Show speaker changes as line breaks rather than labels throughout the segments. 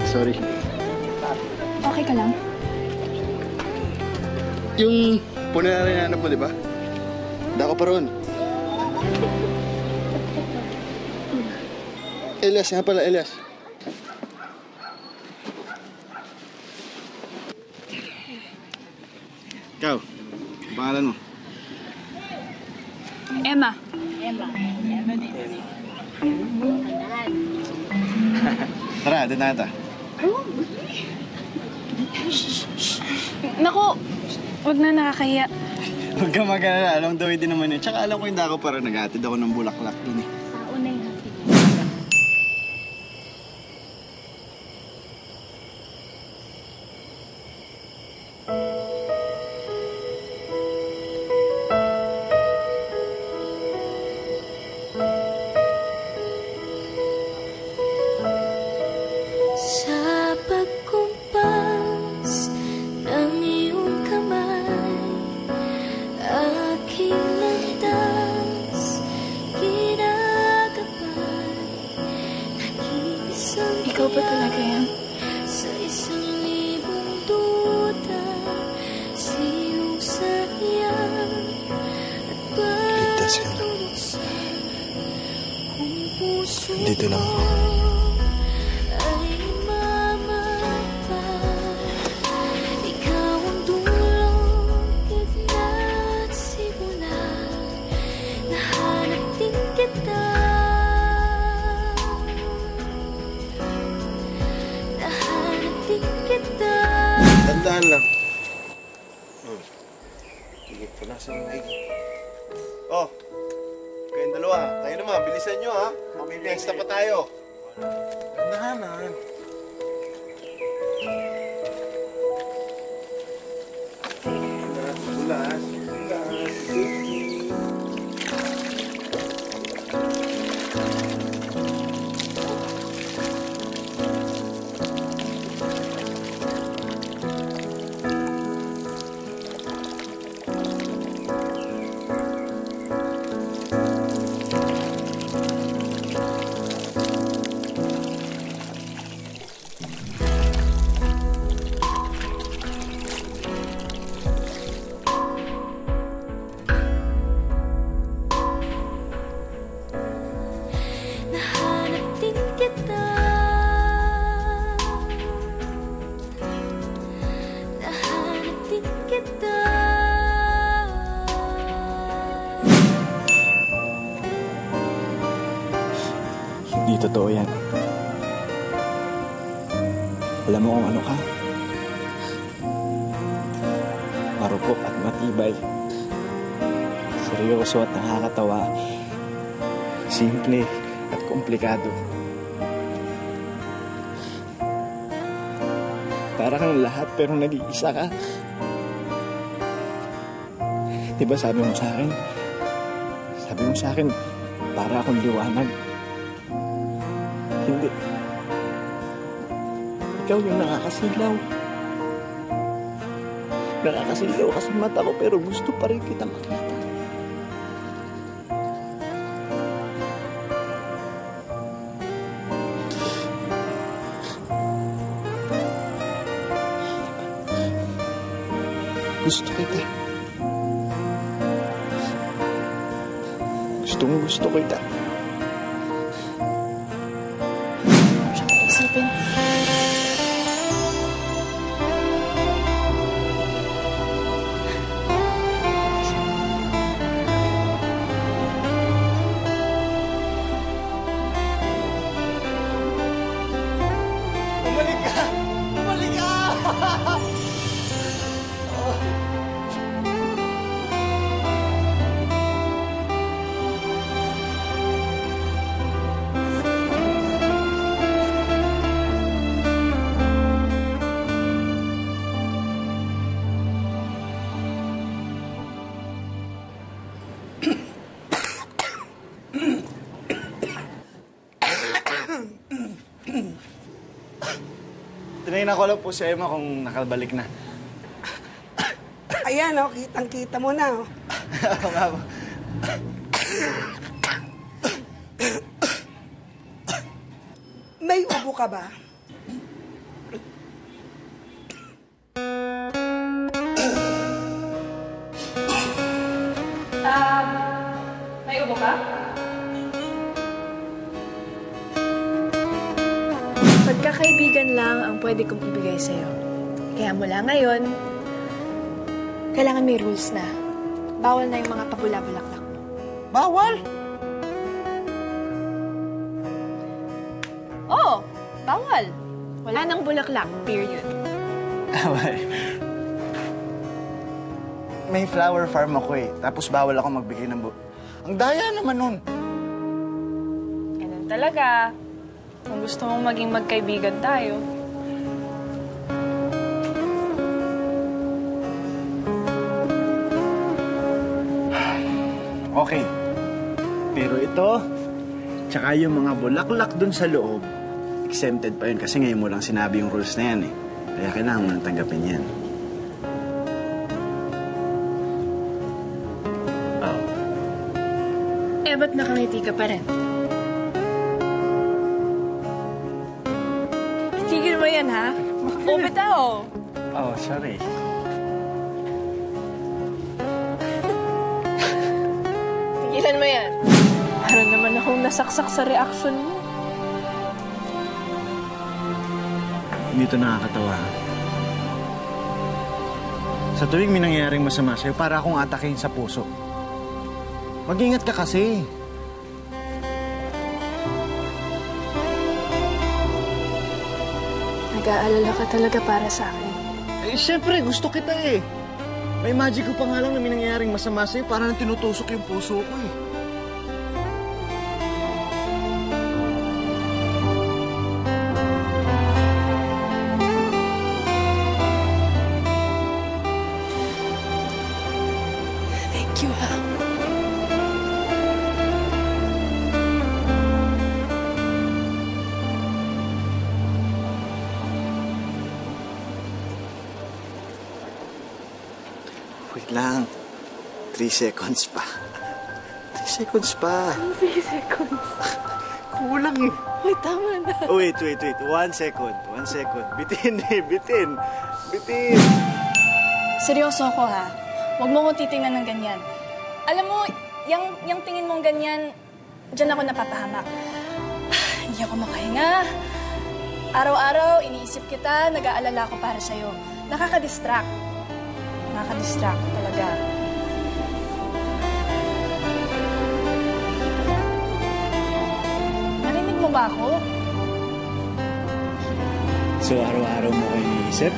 Sorry.
Okay ka lang?
Yung puno na rin hanap mo, di ba? Dako pa roon. Elias nga pala, Elias. Ikaw, ang pangalan mo?
Emma.
Tara, doon na ata.
Naku, wag na, nakakahiya.
Huwag ka mag-alala, alam daw din naman yun. Tsaka alam ko yung dako para nag-atid ako ng bulaklak dun eh.
Una yung hatid.
Sa pagkumpas ng iyong kamay, aking landas ginagabay, nag-iisang
Ikaw ba talaga yan?
sa isang libong duda, sinong sayang at
Ligtas ka na.
patulog sa kung puso
Dito lang ako.
ay mamatay. Ikaw ang dulong, gitna't simula, nahanap din kita. Nahanap din kita.
Tandaan lang. Higit ko na sa mga Oh, kayong dalawa. Kayo naman, bilisan nyo ha. Mamimiesta pa tayo. Tandaan ha. Bulas.
Nahanap din kita. Nahanap din kita.
Hindi totoo yan. Alam mo kung ano ka? Marupok at matibay. Seryoso at nakakatawa. Simple at komplikado. Para kang lahat pero nag-iisa ka. Diba sabi mo sa akin? Sabi mo sa akin, para akong liwanag. Hindi. Ikaw yung nakakasilaw. Nakakasilaw kasi mata ko pero gusto pa rin kita makita. Gusto kita. Gusto kita.
Isipin.
Bumalik ka! Bumalik ka! Tinignan ko lang po si Emma kung nakabalik na.
Ayan, oh, kitang-kita mo na, oh.
Oo nga po.
May ubo ka ba?
May ubo ka? Pagkakaibigan lang ang pwede kong ibigay sa'yo. Kaya mula ngayon, kailangan may rules na. Bawal na yung mga pabula-bulaklak mo.
Bawal?
Oo, bawal. Wala nang bulaklak, period.
May flower farm ako eh. Tapos bawal ako magbigay ng Ang daya naman nun.
Ganun talaga. Kung gusto mong maging magkaibigan tayo.
Okay. Pero ito, tsaka yung mga bulaklak dun sa loob, exempted pa yun kasi ngayon mo lang sinabi yung rules na yan eh. Kaya kailangan mo nang tanggapin yan. Oh.
Eh, ba't nakangiti ka pa rin? Tigil mo yan, ha? O, bitaw.
Oh, sorry.
Tigilan mo yan. Para naman akong nasaksak sa reaction mo.
Hindi ito nakakatawa. Sa tuwing may nangyayaring masama sa'yo, para akong atakin sa puso. Mag-ingat ka kasi.
Nag-aalala ka talaga para sa akin.
Eh, syempre, gusto kita eh. May magic ko pa nga lang na may nangyayaring masama sa'yo, para nang tinutusok yung puso ko eh.
Thank you, ha?
Wait lang. 3 seconds pa. 3 seconds pa.
3 seconds.
Kulang eh.
Uy, tama na.
Oh, wait. 1 second. 1 second. Bitin eh. Bitin.
Seryoso ako, ha? Huwag mo kong titingnan ng ganyan. Alam mo, yung tingin mong ganyan, dyan ako napapahamak. Hindi ako makahinga. Araw-araw, iniisip kita, nag-aalala ko para sa'yo. Nakaka-distract talaga. Narinig mo ba ako?
So, araw-araw mo ko iniisip?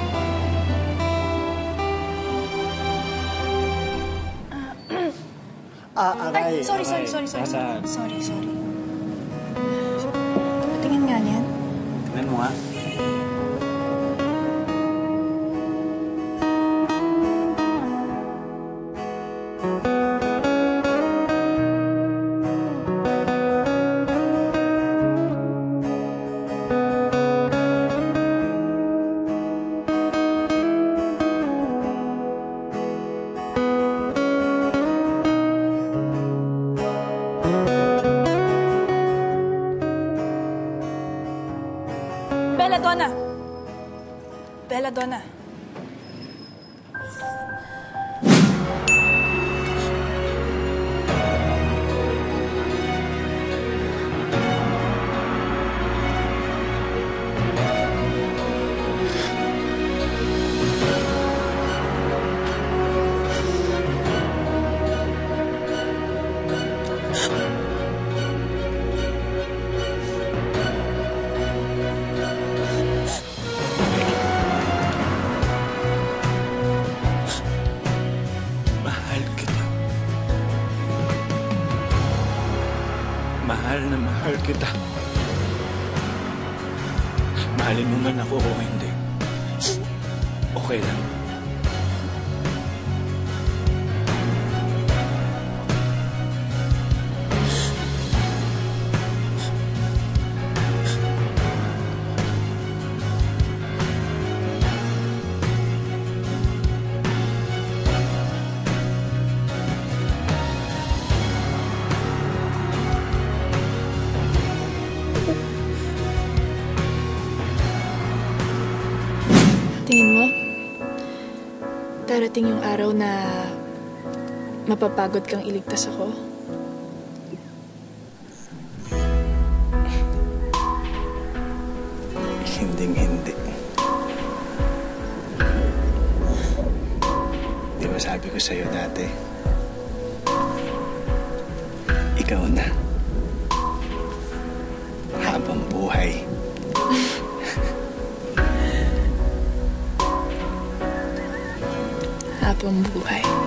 Ay, sorry.
Nasaan?
Sorry. Tingin nga niyan.
Tingnan mo nga.
Belladonna.
Mahal kita. Mahalin mo man ako o hindi. Okay lang.
Tingin mo, darating yung araw na mapapagod kang iligtas ako?
Hinding-hindi. Di ba sabi ko sa'yo dati, ikaw na. Habang buhay.
Habang buhay.